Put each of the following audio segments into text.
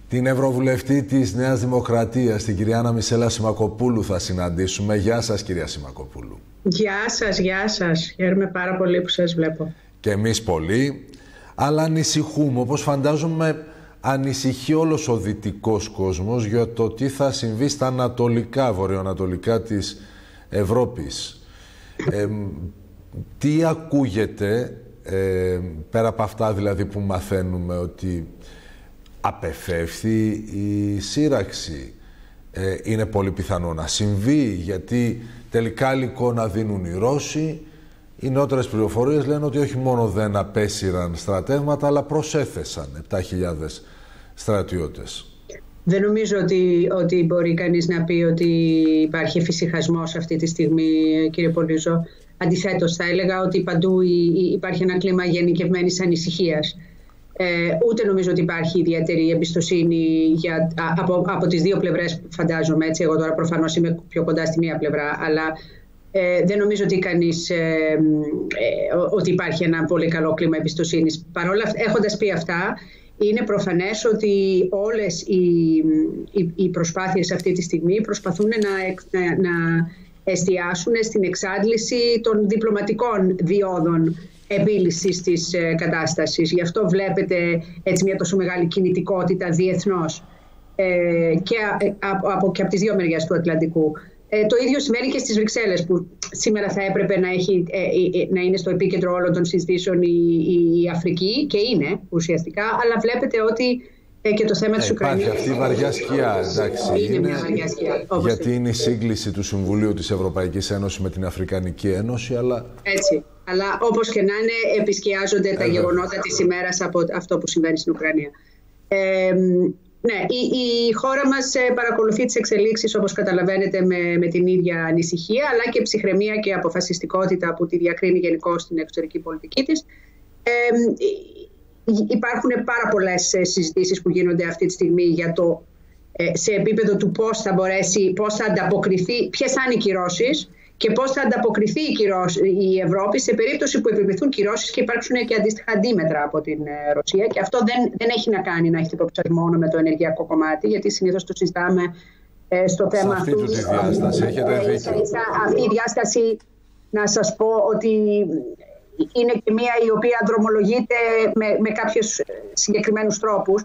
Την Ευρωβουλευτή της Νέας Δημοκρατίας, την κυρία Άννα Μισέλα Σιμακοπούλου, θα συναντήσουμε. Γεια σας, κυρία Σιμακοπούλου. Γεια σας, γεια σας. Χαίρομαι πάρα πολύ που σας βλέπω. Και εμείς πολύ. Αλλά ανησυχούμε, όπως φαντάζομαι ανησυχεί όλος ο δυτικός κόσμος για το τι θα συμβεί στα ανατολικά, βορειοανατολικά της Ευρώπης. Τι ακούγεται, πέρα από αυτά δηλαδή που μαθαίνουμε, ότι απεφεύθη η σύραξη? Είναι πολύ πιθανό να συμβεί, γιατί τελικά άλλη εικόνα δίνουν οι Ρώσοι. Οι νεότερες πληροφορίες λένε ότι όχι μόνο δεν απέσυραν στρατεύματα, αλλά προσέθεσαν 7.000 στρατιώτες. Δεν νομίζω ότι μπορεί κανείς να πει ότι υπάρχει εφησυχασμός αυτή τη στιγμή, κύριε Πολύζο. Αντιθέτως, θα έλεγα ότι παντού υπάρχει ένα κλίμα γενικευμένης ανησυχίας. Ούτε νομίζω ότι υπάρχει ιδιαίτερη εμπιστοσύνη από τις δύο πλευρές, φαντάζομαι. Έτσι, εγώ τώρα προφανώς είμαι πιο κοντά στη μία πλευρά, αλλά δεν νομίζω ότι υπάρχει ένα πολύ καλό κλίμα εμπιστοσύνης. Παρόλα αυτά, έχοντας πει αυτά, είναι προφανές ότι όλες οι προσπάθειες αυτή τη στιγμή προσπαθούν να εστιάσουν στην εξάντληση των διπλωματικών διόδων επίλυσης της κατάστασης. Γι' αυτό βλέπετε έτσι μια τόσο μεγάλη κινητικότητα διεθνώς και από τις δύο μεριές του Ατλαντικού. Το ίδιο σημαίνει και στις Βρυξέλλες, που σήμερα θα έπρεπε να είναι στο επίκεντρο όλων των συζητήσεων η Αφρική, και είναι ουσιαστικά, αλλά βλέπετε ότι και το θέμα της Ουκρανίας... Υπάρχει αυτή η βαριά σκιά, εντάξει. Είναι μια βαριά σκιά. Γιατί είναι η σύγκληση του Συμβουλίου της Ευρωπαϊκής Ένωσης με την Αφρικανική Ένωση, αλλά... Έτσι. Αλλά όπως και να είναι, επισκιάζονται τα γεγονότα της ημέρας από αυτό που συμβαίνει στην Ουκρανία. Ναι, η χώρα μας παρακολουθεί τις εξελίξεις, όπως καταλαβαίνετε, με την ίδια ανησυχία, αλλά και ψυχραιμία και αποφασιστικότητα που τη διακρίνει γενικώς στην εξωτερική πολιτική της. Υπάρχουν πάρα πολλές συζητήσεις που γίνονται αυτή τη στιγμή για σε επίπεδο του πώς θα ανταποκριθεί, ποιες θα είναι οι κυρώσεις και πώς θα ανταποκριθεί η Ευρώπη σε περίπτωση που επιβληθούν κυρώσεις και υπάρξουν και αντίστοιχα αντίμετρα από την Ρωσία. Και αυτό δεν έχει να κάνει να έχει τυποποίηση μόνο με το ενεργειακό κομμάτι, γιατί συνήθως το συζητάμε στο θέμα αυτού. Αυτή τη διάσταση έχετε δίκιο. Αυτή η διάσταση, να σας πω ότι είναι και μία η οποία δρομολογείται με κάποιους συγκεκριμένους τρόπους.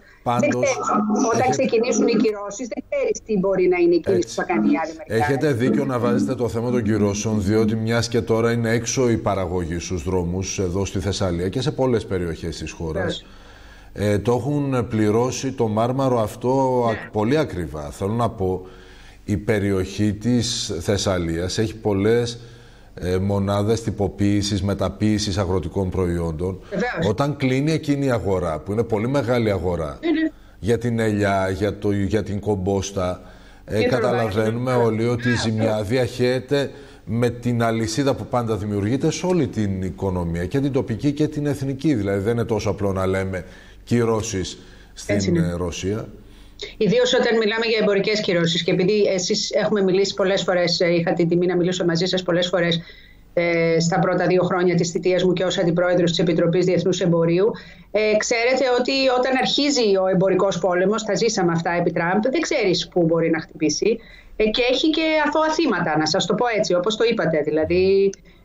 Όταν ξεκινήσουν οι κυρώσεις, δεν ξέρεις τι μπορεί να είναι η κίνηση που θα κάνει η άλλη μεριά. Έχετε δίκιο να βάζετε το θέμα των κυρώσεων, διότι μιας και τώρα είναι έξω η παραγωγή στους δρόμους εδώ στη Θεσσαλία και σε πολλές περιοχές της χώρας. Το έχουν πληρώσει το μάρμαρο αυτό πολύ ακριβά. Θέλω να πω, η περιοχή της Θεσσαλίας έχει πολλές μονάδες τυποποίησης, μεταποίησης αγροτικών προϊόντων. Όταν κλείνει εκείνη η αγορά, που είναι πολύ μεγάλη αγορά, για την ελιά, για την κομπόστα, καταλαβαίνουμε όλοι ότι η ζημιά διαχέεται με την αλυσίδα που πάντα δημιουργείται σε όλη την οικονομία, και την τοπική και την εθνική. Δηλαδή δεν είναι τόσο απλό να λέμε κυρώσεις στην Ρωσία. Ιδίως όταν μιλάμε για εμπορικές κυρώσεις, και επειδή εσείς έχουμε μιλήσει πολλές φορές, είχα την τιμή να μιλήσω μαζί σας πολλές φορές στα πρώτα 2 χρόνια της θητείας μου και ως Αντιπρόεδρος της Επιτροπής Διεθνούς Εμπορίου, ξέρετε ότι όταν αρχίζει ο εμπορικός πόλεμος, τα ζήσαμε αυτά επί Τραμπ, δεν ξέρεις πού μπορεί να χτυπήσει και έχει και αθώα θύματα, να σας το πω έτσι, όπως το είπατε. Δηλαδή,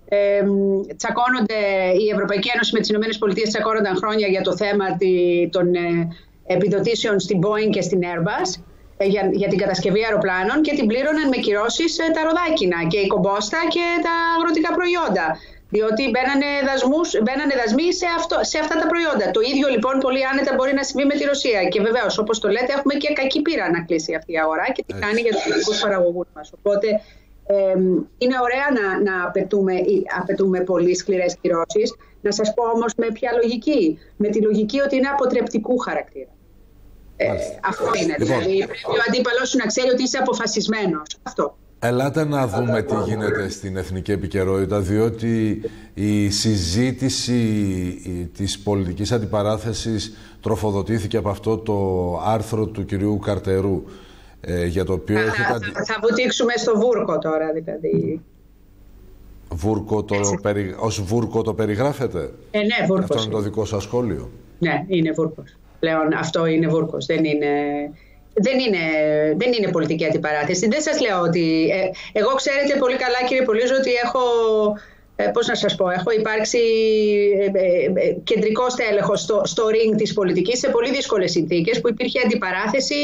τσακώνονται η Ευρωπαϊκή Ένωση με τις ΗΠΑ, τσακώνονταν χρόνια για το θέμα των επιδοτήσεων στην Boeing και στην Airbus για την κατασκευή αεροπλάνων, και την πλήρωναν με κυρώσεις τα ροδάκινα και η κομπόστα και τα αγροτικά προϊόντα, διότι μπαίνανε δασμοί σε αυτά τα προϊόντα. Το ίδιο λοιπόν πολύ άνετα μπορεί να συμβεί με τη Ρωσία, και βεβαίως, όπως το λέτε, έχουμε και κακή πείρα να κλείσει αυτή η αγορά και τι κάνει για τους ελληνικούς παραγωγούς μας. Οπότε είναι ωραία να απαιτούμε πολύ σκληρές κυρώσεις. Να σας πω όμως με ποια λογική? Με τη λογική ότι είναι αποτρεπτικού χαρακτήρα. Αυτό είναι. Λοιπόν, δηλαδή πρέπει ο αντίπαλος σου να ξέρει ότι είσαι αποφασισμένος. Αυτό. Ελάτε να δούμε τι γίνεται στην εθνική επικαιρότητα, διότι η συζήτηση της πολιτικής αντιπαράθεσης τροφοδοτήθηκε από αυτό το άρθρο του κυρίου Καρτερού, για το οποίο θα βουτήξουμε στο βούρκο τώρα, δηλαδή. Ως βούρκο το περιγράφετε? Ναι, βούρκος. Αυτό είναι το δικό σας σχόλιο? Ναι, είναι βούρκος. πλέον αυτό είναι βούρκος. Δεν είναι πολιτική αντιπαράθεση. Δεν σας λέω ότι... εγώ ξέρετε πολύ καλά, κύριε Πολύζο, ότι έχω... πώς να σας πω, έχω υπάρξει κεντρικός τέλεχος στο ring της πολιτικής σε πολύ δύσκολες συνθήκες που υπήρχε αντιπαράθεση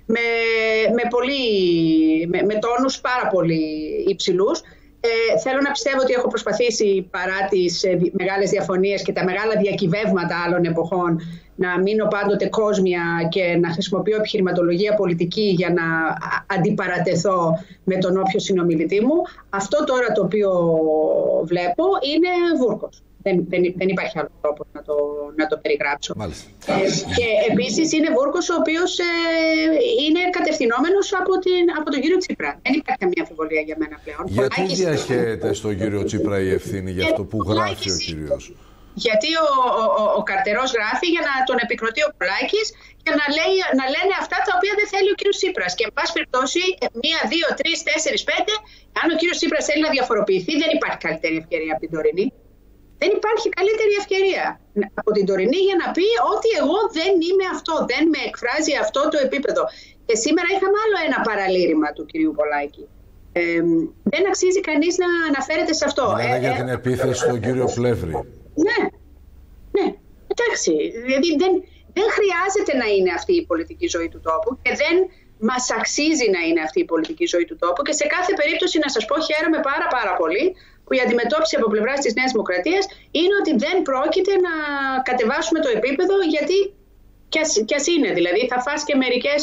με τόνους πάρα πολύ υψηλούς. Θέλω να πιστεύω ότι έχω προσπαθήσει, παρά τις μεγάλες διαφωνίες και τα μεγάλα διακυβεύματα άλλων εποχών, να μείνω πάντοτε κόσμια και να χρησιμοποιώ επιχειρηματολογία πολιτική για να αντιπαρατεθώ με τον όποιο συνομιλητή μου. Αυτό τώρα το οποίο βλέπω είναι βούρκος. Δεν υπάρχει άλλο τρόπο να το περιγράψω. Και επίσης είναι βούρκος ο οποίος είναι κατευθυνόμενος από τον κύριο Τσίπρα. Δεν υπάρχει καμία αμφιβολία για μένα πλέον. Γιατί διαχέεται στον κύριο Τσίπρα η ευθύνη για αυτό που γράφει ο κύριος? Γιατί ο Καρτερός γράφει για να τον επικροτεί ο Πολάκης και να λένε αυτά τα οποία δεν θέλει ο κύριος Τσίπρας. Και εν πάση περιπτώσει, 1, 2, 3, 4, 5, αν ο κύριος Τσίπρας θέλει να διαφοροποιηθεί, δεν υπάρχει καλύτερη ευκαιρία από την τωρινή. Δεν υπάρχει καλύτερη ευκαιρία από την τωρινή για να πει ότι εγώ δεν είμαι αυτό, δεν με εκφράζει αυτό το επίπεδο. Και σήμερα είχαμε άλλο ένα παραλήρημα του κυρίου Πολάκη. Δεν αξίζει κανείς να αναφέρεται σε αυτό. Μιλάμε για την επίθεση στον κύριο Πλεύρη. Ναι, εντάξει. Δηλαδή δεν χρειάζεται να είναι αυτή η πολιτική ζωή του τόπου και δεν μας αξίζει να είναι αυτή η πολιτική ζωή του τόπου. Και σε κάθε περίπτωση, να σας πω, χαίρομαι πάρα πολύ που η αντιμετώπιση από πλευράς της Νέας Δημοκρατίας είναι ότι δεν πρόκειται να κατεβάσουμε το επίπεδο, γιατί κι ας είναι. Δηλαδή θα φας και μερικές...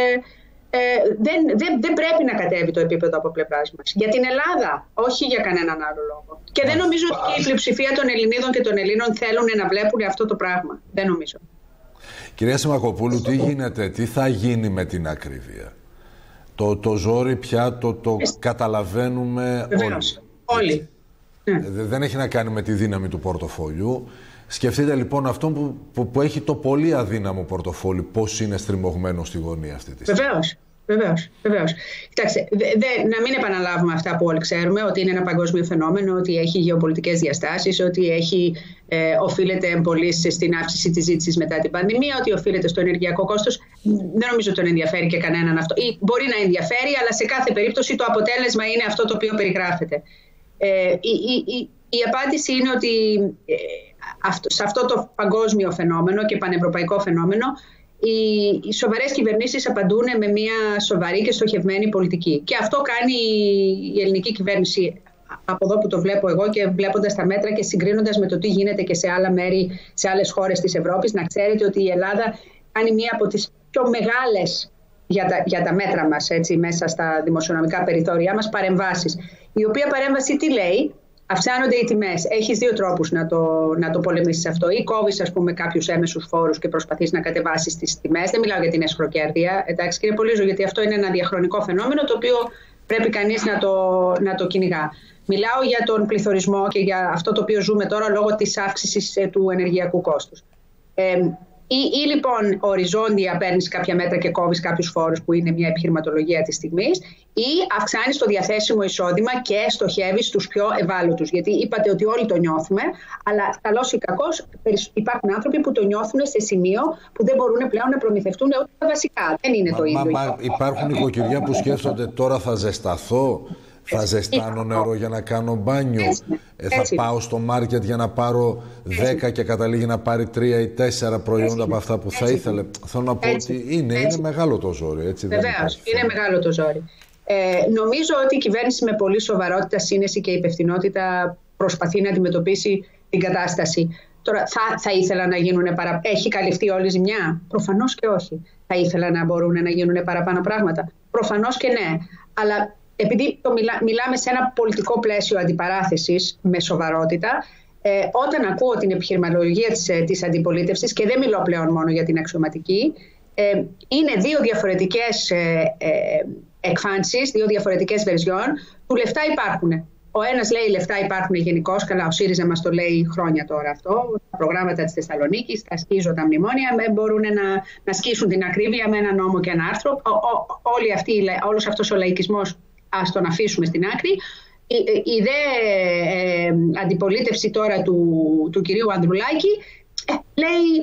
δεν πρέπει να κατέβει το επίπεδο από πλευράς μας. Για την Ελλάδα, όχι για κανέναν άλλο λόγο. Και δεν νομίζω ότι η πλειοψηφία των Ελληνίδων και των Ελλήνων θέλουν να βλέπουν αυτό το πράγμα. Δεν νομίζω. Κυρία Σιμακοπούλου, τι γίνεται, τι θα γίνει με την ακρίβεια? Το ζόρι πια το καταλαβαίνουμε όλοι. Δεν έχει να κάνει με τη δύναμη του πορτοφόλιου. Σκεφτείτε λοιπόν αυτόν που έχει το πολύ αδύναμο πορτοφόλι, πώς είναι στριμωγμένο στη γωνία αυτή τη στιγμή. Βεβαίως. Κοιτάξτε, να μην επαναλάβουμε αυτά που όλοι ξέρουμε, ότι είναι ένα παγκόσμιο φαινόμενο, ότι έχει γεωπολιτικές διαστάσεις, ότι οφείλεται πολύ στην αύξηση της ζήτησης μετά την πανδημία, ότι οφείλεται στο ενεργειακό κόστος. Δεν νομίζω ότι τον ενδιαφέρει και κανέναν αυτό. Ή μπορεί να ενδιαφέρει, αλλά σε κάθε περίπτωση το αποτέλεσμα είναι αυτό το οποίο περιγράφεται. Η απάντηση είναι ότι σε αυτό το παγκόσμιο φαινόμενο και πανευρωπαϊκό φαινόμενο, οι σοβαρές κυβερνήσεις απαντούν με μια σοβαρή και στοχευμένη πολιτική. Και αυτό κάνει η ελληνική κυβέρνηση, από εδώ που το βλέπω εγώ και βλέποντας τα μέτρα και συγκρίνοντας με το τι γίνεται και σε άλλα μέρη, σε άλλες χώρες της Ευρώπης. Να ξέρετε ότι η Ελλάδα κάνει μία από τις πιο μεγάλες για τα μέτρα μας, έτσι, μέσα στα δημοσιονομικά περιθώρια μας, παρεμβάσεις. Η οποία παρέμβαση τι λέει? Αυξάνονται οι τιμές. Έχεις δύο τρόπους να το πολεμήσεις αυτό. Ή κόβεις, ας πούμε, κάποιους έμεσους φόρους και προσπαθείς να κατεβάσεις τις τιμές. Δεν μιλάω για την αισχροκέρδεια, εντάξει, κύριε Πολύζο, γιατί αυτό είναι ένα διαχρονικό φαινόμενο το οποίο πρέπει κανείς να το κυνηγά. Μιλάω για τον πληθωρισμό και για αυτό το οποίο ζούμε τώρα λόγω της αύξησης του ενεργειακού κόστους. Ή λοιπόν οριζόντια παίρνεις κάποια μέτρα και κόβεις κάποιους φόρους, που είναι μια επιχειρηματολογία της στιγμής, ή αυξάνεις το διαθέσιμο εισόδημα και στοχεύεις στους πιο ευάλωτους. Γιατί είπατε ότι όλοι το νιώθουμε, αλλά καλώς ή κακώς υπάρχουν άνθρωποι που το νιώθουν σε σημείο που δεν μπορούν πλέον να προμηθευτούν ούτε τα βασικά. Δεν είναι το ίδιο. Υπάρχουν οικοκυριά που σκέφτονται τώρα θα ζεσταθώ, θα ζεστάνω νερό για να κάνω μπάνιο, θα πάω στο μάρκετ για να πάρω 10 και καταλήγει να πάρει 3 ή 4 προϊόντα από αυτά που θα ήθελε. Θέλω να πω ότι είναι μεγάλο το ζόρι. Έτσι, βεβαίως, είναι μεγάλο το ζόρι. Νομίζω ότι η κυβέρνηση με πολύ σοβαρότητα, σύνεση και υπευθυνότητα προσπαθεί να αντιμετωπίσει την κατάσταση. Τώρα, θα ήθελα να γίνουν Έχει καλυφθεί όλη η ζημιά? Προφανώς και όχι. Θα ήθελα να μπορούν να γίνουν παραπάνω πράγματα? Προφανώς και ναι. Αλλά επειδή μιλάμε σε ένα πολιτικό πλαίσιο αντιπαράθεσης με σοβαρότητα, όταν ακούω την επιχειρηματολογία της αντιπολίτευσης, και δεν μιλώ πλέον μόνο για την αξιωματική, είναι δύο διαφορετικές εκφάνσεις, δύο διαφορετικές βερζιόν του λεφτά υπάρχουν. Ο ένας λέει λεφτά υπάρχουν γενικώς, καλά ο ΣΥΡΙΖΑ μας το λέει χρόνια τώρα αυτό, τα προγράμματα της Θεσσαλονίκης, τα σκίζω τα μνημόνια, μπορούν να σκίσουν την ακρίβεια με ένα νόμο και ένα άρθρο. Όλος αυτός ο λαϊκισμός ας τον αφήσουμε στην άκρη. Η δε αντιπολίτευση τώρα του κυρίου Ανδρουλάκη λέει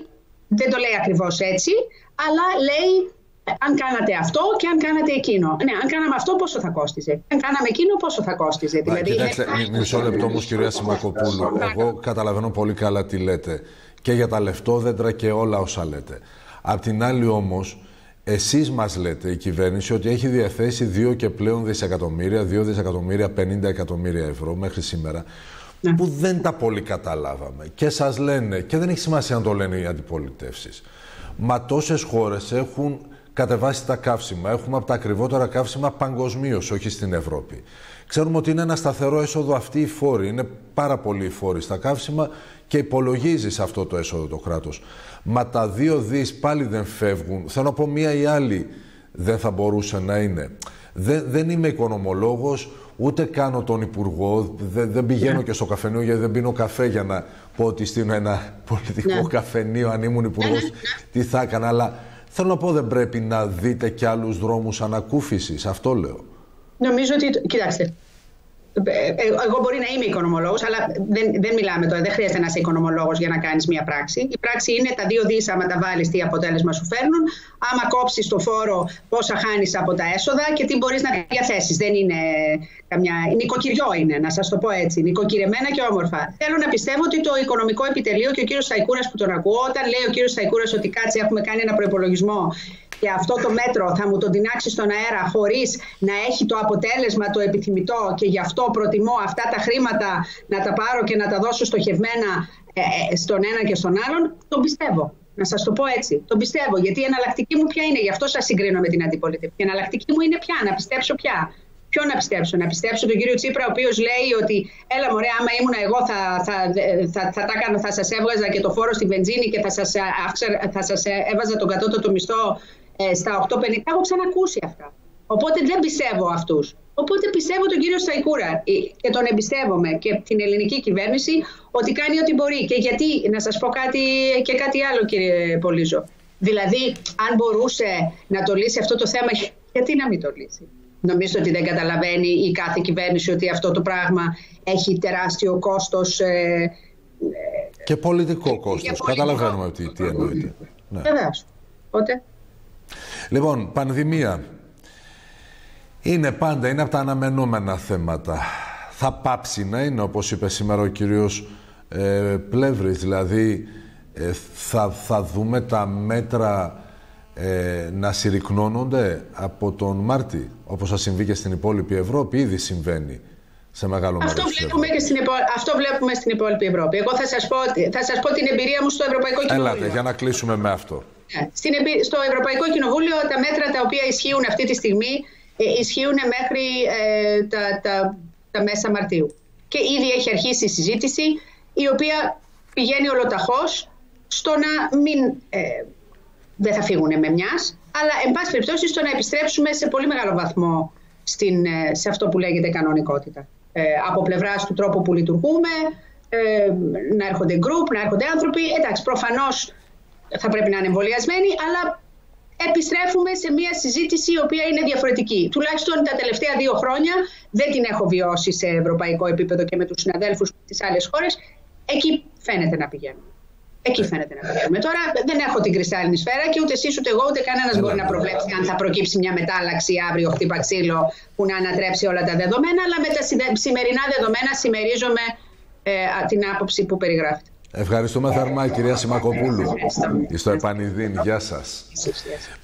Δεν το λέει ακριβώς έτσι, αλλά λέει αν κάνατε αυτό και αν κάνατε εκείνο. Ναι, αν κάναμε αυτό πόσο θα κόστιζε. Αν κάναμε εκείνο πόσο θα κόστιζε. Δηλαδή, κοιτάξτε, μισό λεπτό όμως, κυρία Σιμακοπούλου. Εγώ καταλαβαίνω πολύ καλά τι λέτε. Και για τα λεφτόδεντρα και όλα όσα λέτε. Απ' την άλλη όμως, εσείς μας λέτε, η κυβέρνηση, ότι έχει διαθέσει 2 και πλέον δισεκατομμύρια, 2 δισεκατομμύρια 50 εκατομμύρια ευρώ μέχρι σήμερα, που δεν τα πολύ καταλάβαμε. Και σας λένε, και δεν έχει σημασία να το λένε οι αντιπολιτεύσεις, μα τόσες χώρες έχουν κατεβάσει τα καύσιμα. Έχουμε από τα ακριβότερα καύσιμα παγκοσμίως, όχι στην Ευρώπη. Ξέρουμε ότι είναι ένα σταθερό έσοδο αυτοί οι φόροι. Είναι πάρα πολλοί οι φόροι στα καύσιμα και υπολογίζει σε αυτό το έσοδο το κράτος. Μα τα 2 δις πάλι δεν φεύγουν. Θέλω να πω, μία ή άλλη δεν θα μπορούσε να είναι. Δεν είμαι οικονομολόγος, ούτε κάνω τον υπουργό. Δεν πηγαίνω και στο καφενείο, γιατί δεν πίνω καφέ για να πω ότι στείλω ένα πολιτικό καφενείο. Αν ήμουν υπουργός, τι θα έκανα. Αλλά θέλω να πω, δεν πρέπει να δείτε και άλλους δρόμους ανακούφισης. Αυτό λέω. Νομίζω ότι, κοιτάξτε, εγώ μπορεί να είμαι οικονομολόγος, αλλά δεν μιλάμε τώρα, δεν χρειάζεται να είσαι οικονομολόγος για να κάνεις μια πράξη. Η πράξη είναι τα 2 δις, άμα τα βάλεις, τι αποτέλεσμα σου φέρνουν, άμα κόψεις το φόρο, πόσα χάνεις από τα έσοδα και τι μπορείς να διαθέσεις. Δεν είναι καμιά. Νοικοκυριό είναι, να σας το πω έτσι. Νοικοκυρεμένα και όμορφα. Θέλω να πιστεύω ότι το οικονομικό επιτελείο και ο κύριος Σταϊκούρας που τον ακούω, όταν λέει ο κύριος Σταϊκούρας ότι κάτσε, έχουμε κάνει ένα προϋπολογισμό και αυτό το μέτρο θα μου τον τεινάξει στον αέρα χωρίς να έχει το αποτέλεσμα το επιθυμητό και γι' αυτό προτιμώ αυτά τα χρήματα να τα πάρω και να τα δώσω στοχευμένα στον ένα και στον άλλον, τον πιστεύω. Να σας το πω έτσι. Τον πιστεύω. Γιατί η εναλλακτική μου ποια είναι, γι' αυτό σας συγκρίνω με την αντιπολίτευση. Η εναλλακτική μου είναι ποια, να πιστέψω ποια. Ποιο να πιστέψω, να πιστέψω τον κύριο Τσίπρα, ο οποίος λέει ότι έλα μωρέ, άμα ήμουν εγώ θα σας έβγαζα και το φόρο στη βενζίνη και θα σας έβαζα τον κατώτατο μισθό στα 8,50. Έχω ξανακούσει αυτά. Οπότε δεν πιστεύω αυτούς. Οπότε πιστεύω τον κύριο Σταϊκούρα και τον εμπιστεύομαι και την ελληνική κυβέρνηση ότι κάνει ό,τι μπορεί. Και γιατί, να σας πω κάτι άλλο, κύριε Πολύζο. Δηλαδή, αν μπορούσε να το λύσει αυτό το θέμα, γιατί να μην το λύσει. Νομίζω ότι δεν καταλαβαίνει η κάθε κυβέρνηση ότι αυτό το πράγμα έχει τεράστιο κόστος. Και πολιτικό κόστος. Καταλαβαίνουμε τι εννοείται. Βεβαίως. Οπότε. Λοιπόν, πανδημία. Είναι από τα αναμενόμενα θέματα. Θα πάψει να είναι, όπως είπε σήμερα ο κύριος Πλεύρης. Δηλαδή, θα δούμε τα μέτρα να συρρυκνώνονται από τον Μάρτι, όπως θα συμβεί και στην υπόλοιπη Ευρώπη. Ήδη συμβαίνει σε μεγάλο μέρος. Αυτό βλέπουμε στην υπόλοιπη Ευρώπη. Εγώ θα σας πω την εμπειρία μου στο Ευρωπαϊκό Κοινοβούλιο. Έλατε, για να κλείσουμε με αυτό. Στο Ευρωπαϊκό Κοινοβούλιο τα μέτρα τα οποία ισχύουν αυτή τη στιγμή ισχύουν μέχρι τα μέσα Μαρτίου. Και ήδη έχει αρχίσει η συζήτηση, η οποία πηγαίνει ολοταχώς στο να μην... δεν θα φύγουν με μιας, αλλά εν πάση περιπτώσει στο να επιστρέψουμε σε πολύ μεγάλο βαθμό σε αυτό που λέγεται κανονικότητα. Από πλευράς του τρόπου που λειτουργούμε, να έρχονται γκρουπ, να έρχονται άνθρωποι. Εντάξει, προφανώς θα πρέπει να είναι εμβολιασμένοι, αλλά επιστρέφουμε σε μια συζήτηση η οποία είναι διαφορετική. Τουλάχιστον τα τελευταία 2 χρόνια δεν την έχω βιώσει σε ευρωπαϊκό επίπεδο και με τους συναδέλφους στις άλλες χώρες. Εκεί φαίνεται να πηγαίνουμε. Εκεί φαίνεται να πηγαίνουμε. Τώρα δεν έχω την κρυστάλλινη σφαίρα και ούτε εσείς ούτε εγώ ούτε κανένας μπορεί να προβλέψει αν θα προκύψει μια μετάλλαξη αύριο χτύπα ξύλο που να ανατρέψει όλα τα δεδομένα. Αλλά με τα σημερινά δεδομένα συμμερίζομαι την άποψη που περιγράφεται. Ευχαριστούμε θερμά, κυρία Σιμακοπούλου. Στο επανειδήν. Γεια σας.